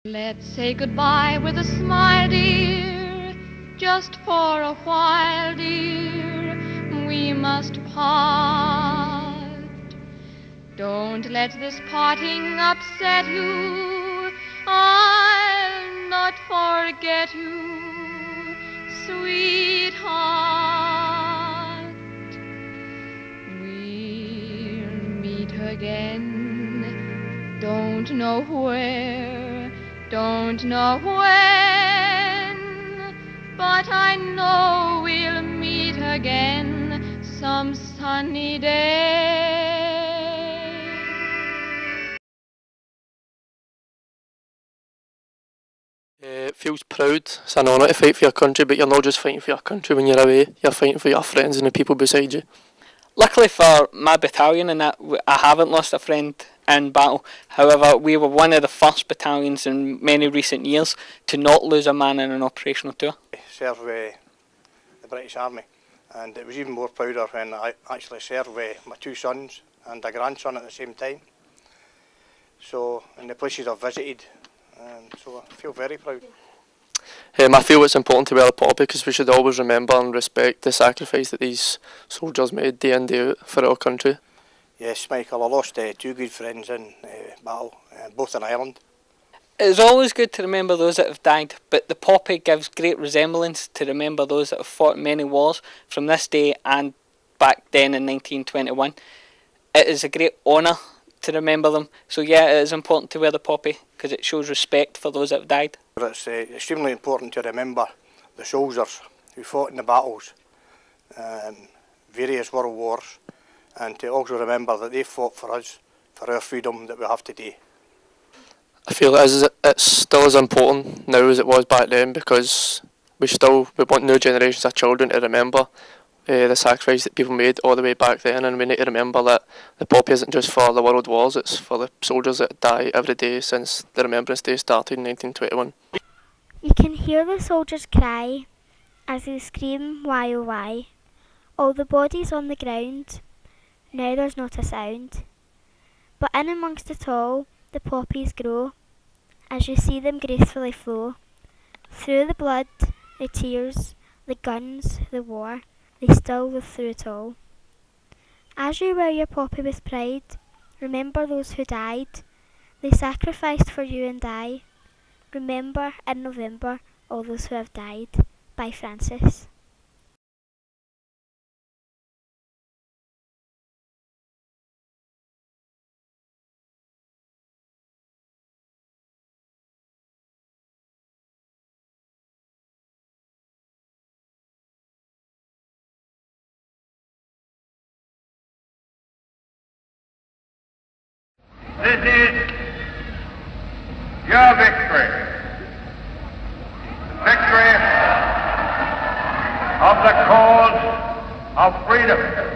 Let's say goodbye with a smile, dear, just for a while, dear, we must part. Don't let this parting upset you, I'll not forget you, sweetheart. We'll meet again, don't know where, don't know when, but I know we'll meet again some sunny day. It feels proud. It's an honour to fight for your country, but you're not just fighting for your country when you're away, you're fighting for your friends and the people beside you. Luckily for my battalion and that, I haven't lost a friend in battle. However, we were one of the first battalions in many recent years to not lose a man in an operational tour. I served with the British Army, and it was even more prouder when I actually served with my two sons and a grandson at the same time. So, in the places I've visited, so I feel very proud. I feel it's important to wear a poppy because we should always remember and respect the sacrifice that these soldiers made day in day out for our country. Yes, Michael, I lost two good friends in battle, both in Ireland. It's always good to remember those that have died, but the poppy gives great resemblance to remember those that have fought many wars from this day and back then in 1921. It is a great honour to remember them, so yeah, it is important to wear the poppy because it shows respect for those that have died. It's extremely important to remember the soldiers who fought in the battles, various world wars, and to also remember that they fought for us, for our freedom that we have today. I feel it's still as important now as it was back then because we want new generations of children to remember the sacrifice that people made all the way back then, and we need to remember that the poppy isn't just for the world wars, it's for the soldiers that die every day since the Remembrance Day started in 1921. You can hear the soldiers cry as they scream, why oh why. All the bodies on the ground, now there's not a sound. But in amongst it all, the poppies grow, as you see them gracefully flow. Through the blood, the tears, the guns, the war, they still live through it all. As you wear your poppy with pride, remember those who died. They sacrificed for you and I. Remember in November all those who have died. By Francis. This is your victory. The victory of the cause of freedom.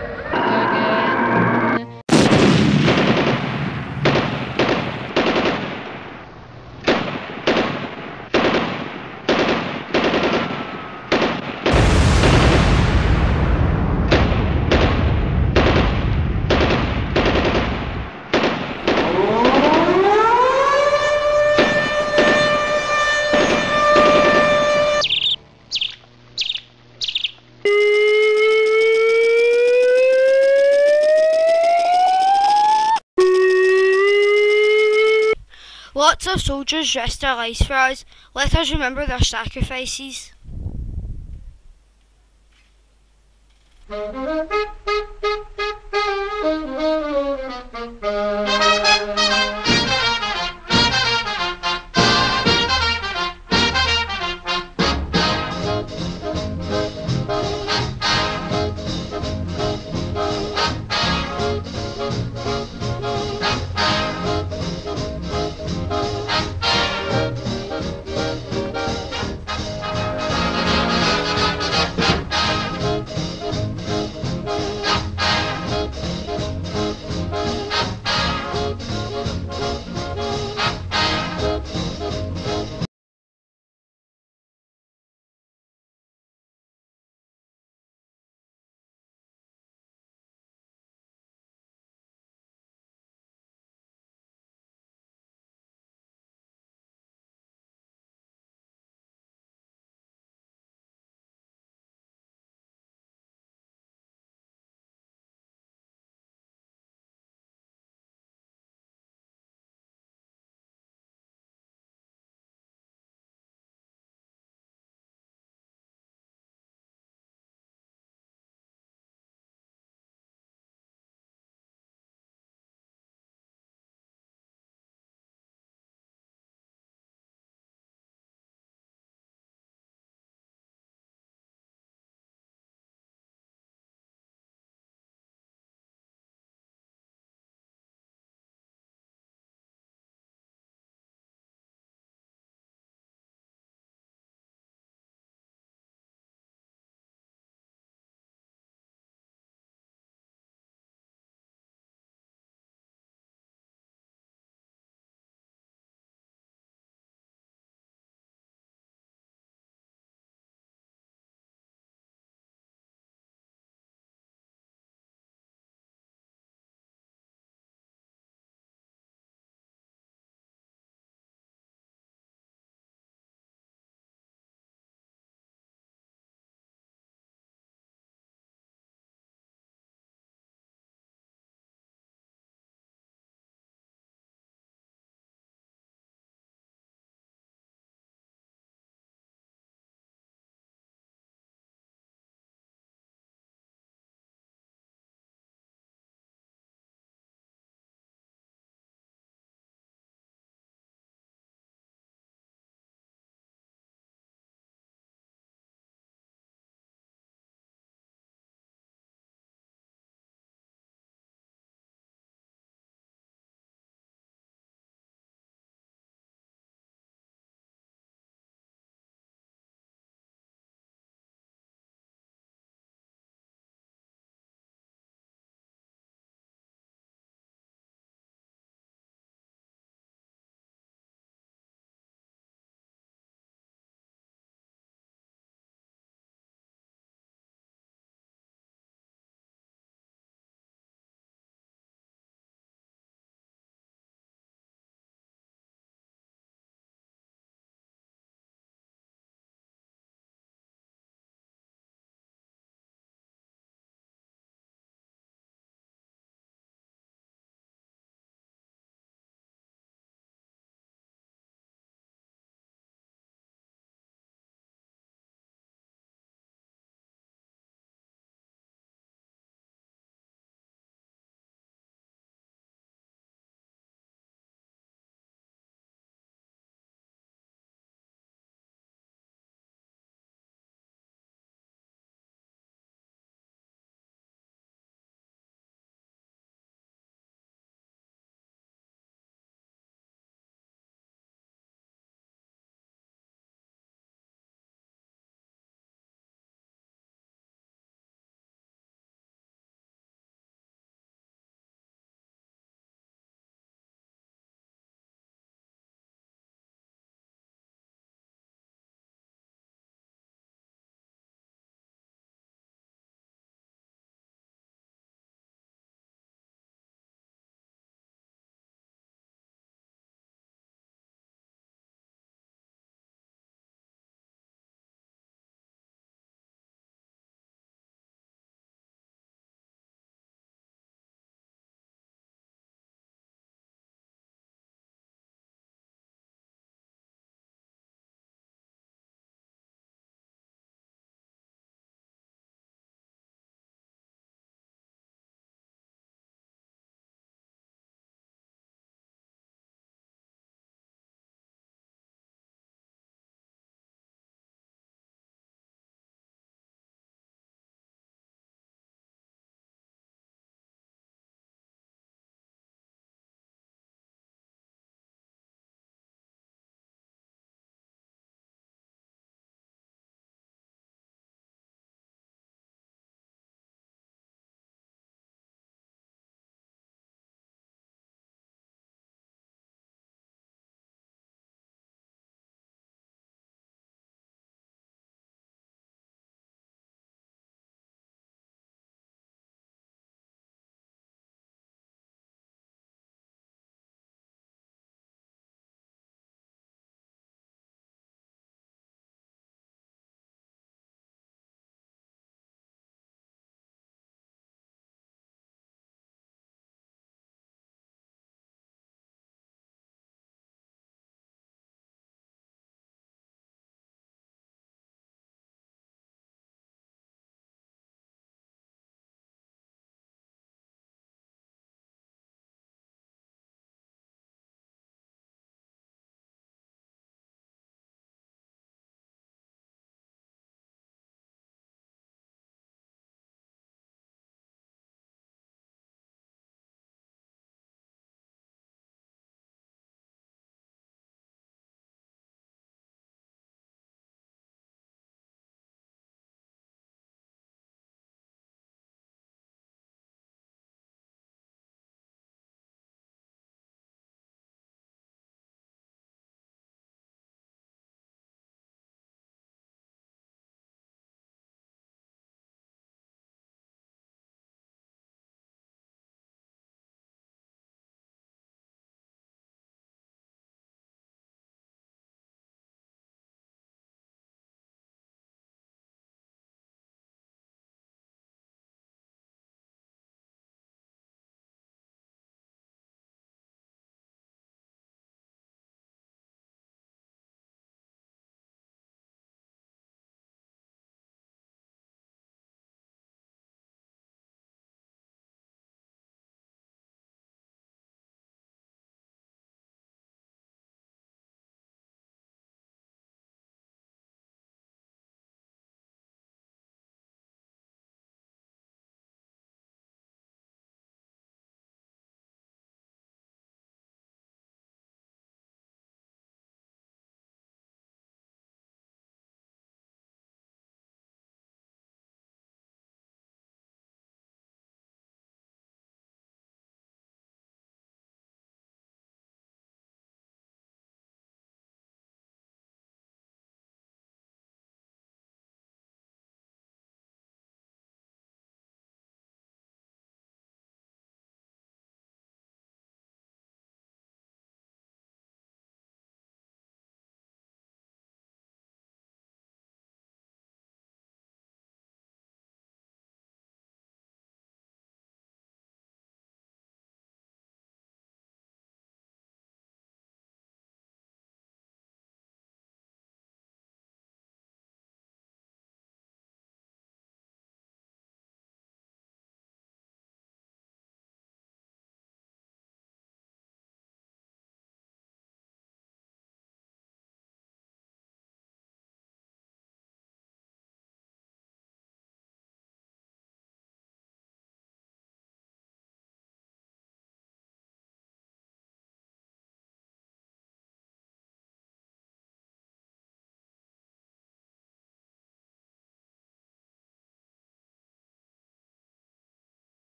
Lots of soldiers risked their lives for us. Let us remember their sacrifices.